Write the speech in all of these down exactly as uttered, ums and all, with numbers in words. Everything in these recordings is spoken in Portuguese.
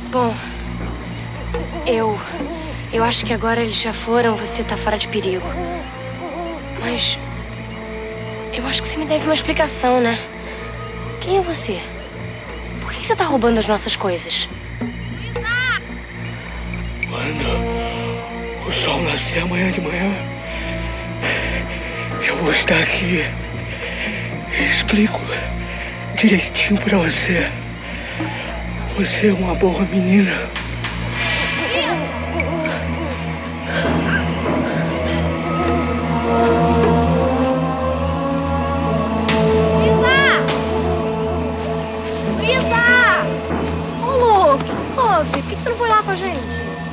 Bom, eu... Eu acho que agora eles já foram, você tá fora de perigo. Mas... eu acho que você me deve uma explicação, né? Quem é você? Por que você tá roubando as nossas coisas? Quando o sol nascer amanhã de manhã, eu vou estar aqui e explico direitinho pra você. Você é uma boa menina. Por que você não foi lá com a gente?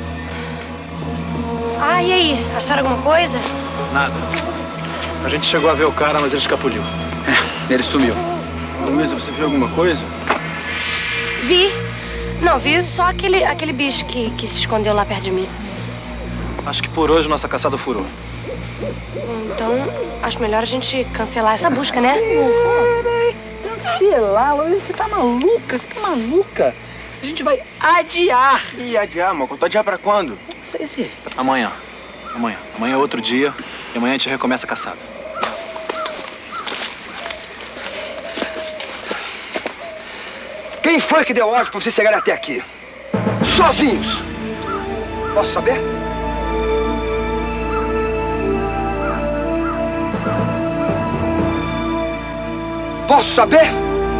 Ah, e aí? Acharam alguma coisa? Nada. A gente chegou a ver o cara, mas ele escapuliu. É, ele sumiu. Luísa, você viu alguma coisa? Vi. Não, vi só aquele, aquele bicho que, que se escondeu lá perto de mim. Acho que por hoje nossa caçada furou. Então, acho melhor a gente cancelar essa busca, né? Cancelar? Luísa, você tá maluca? Você tá maluca? A gente vai adiar. Ih, adiar, Moco? Adiar pra quando? Não sei se... Amanhã. Amanhã. Amanhã é outro dia e amanhã a gente recomeça a caçada. Quem foi que deu ordem pra vocês chegarem até aqui? Sozinhos! Posso saber? Posso saber?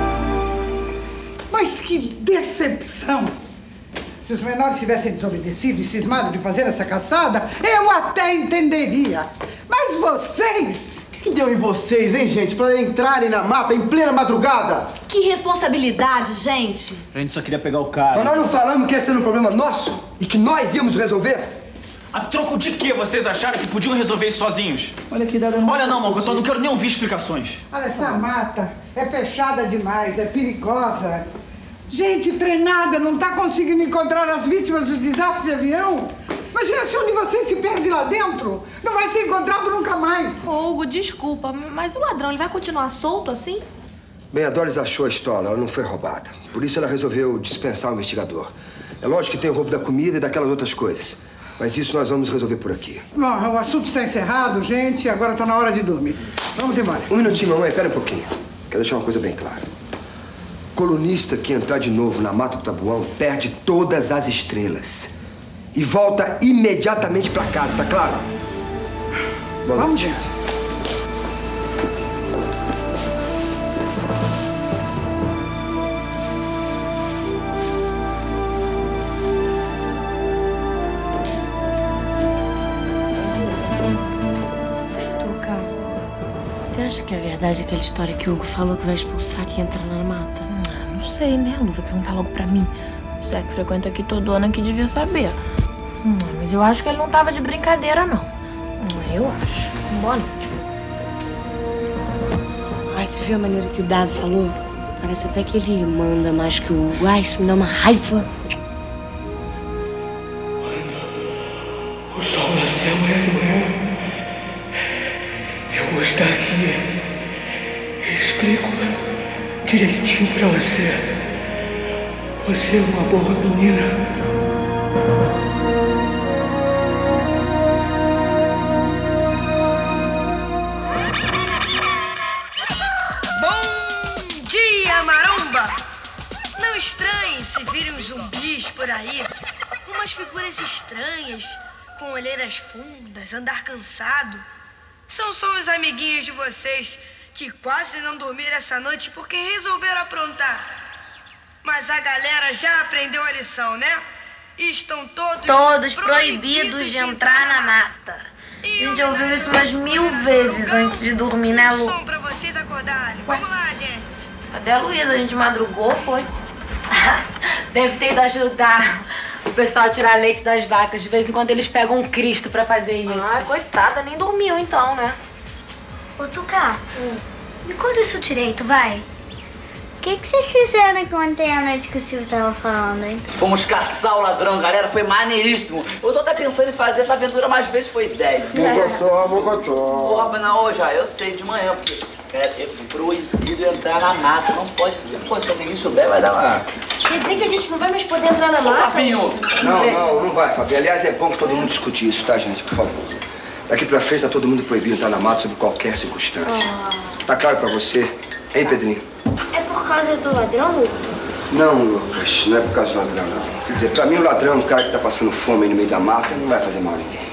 Mas que decepção! Se os menores tivessem desobedecido e cismado de fazer essa caçada, eu até entenderia. Mas vocês... O que, que deu em vocês, hein, gente? Pra entrarem na mata em plena madrugada? Que responsabilidade, gente! A gente só queria pegar o cara. Mas nós não falamos que esse era um problema nosso e que nós íamos resolver? A troco de quê vocês acharam que podiam resolver isso sozinhos? Olha que dada não... Olha não, Moco, eu não quero nem ouvir explicações. Olha, essa mata é fechada demais, é perigosa. Gente treinada não tá conseguindo encontrar as vítimas do desastre de avião. Imagina se um de vocês se perde lá dentro. Não vai ser encontrado nunca mais. Ô, Hugo, desculpa, mas o ladrão, ele vai continuar solto assim? Bem, a Doris achou a estola, ela não foi roubada. Por isso ela resolveu dispensar o investigador. É lógico que tem o roubo da comida e daquelas outras coisas. Mas isso nós vamos resolver por aqui. Bom, o assunto está encerrado, gente. Agora tá na hora de dormir. Vamos embora. Um minutinho, mamãe. Pera um pouquinho. Quero deixar uma coisa bem clara. Colunista que entrar de novo na Mata do Tabuão perde todas as estrelas. E volta imediatamente pra casa, tá claro? Boa Vamos, noite. gente. Você acha que é verdade aquela história que o Hugo falou que vai expulsar quem entra na mata? Ah, não sei, né, Lu? Vai perguntar logo pra mim. Você é que frequenta aqui todo ano que devia saber. Hum, mas eu acho que ele não tava de brincadeira, não. Hum, eu acho. Boa noite. Ai, você viu a maneira que o Dado falou? Parece até que ele manda mais que o Hugo. Ai, isso me dá uma raiva. Quando o sol nascer amanhã de manhã, eu vou estar aqui e explico direitinho pra você. Você é uma boa menina. Bom dia, maromba! Não estranhe se virem uns zumbis por aí. Umas figuras estranhas, com olheiras fundas, andar cansado. São só os amiguinhos de vocês que quase não dormiram essa noite porque resolveram aprontar. Mas a galera já aprendeu a lição, né? E estão todos... Todos proibidos de entrar na mata. A gente ouviu isso umas mil vezes antes de dormir, né, Lu? Som pra vocês acordarem. Vamos lá, gente. Cadê a Luísa? A gente madrugou, foi? Deve ter ido ajudar o pessoal a tirar leite das vacas. De vez em quando eles pegam um Cristo pra fazer isso. Ai, coitada, nem dormiu então, né? Ô, Tuca, hum. me conta isso direito, vai. O que, que vocês fizeram ontem à noite que o Silvio tava falando, hein? Fomos caçar o ladrão, galera. Foi maneiríssimo. Eu tô até pensando em fazer essa aventura mais vezes, foi dez. Mocotó, mocotó. Porra, mas não, já, eu sei, de manhã, porque É, é proibido entrar na mata. Não pode. Se, pô, se ninguém souber, vai dar uma... Quer dizer que a gente não vai mais poder entrar na mata? Fabinho! Não, não, não vai, Fabinho. Aliás, é bom que todo mundo discute isso, tá, gente? Por favor. Daqui pra frente tá todo mundo proibido entrar na mata sob qualquer circunstância. Ah. Tá claro pra você? Hein, Pedrinho? É por causa do ladrão? Não, Lucas. Não é por causa do ladrão, não. Quer dizer, pra mim o ladrão é um cara que tá passando fome aí no meio da mata e não vai fazer mal a ninguém.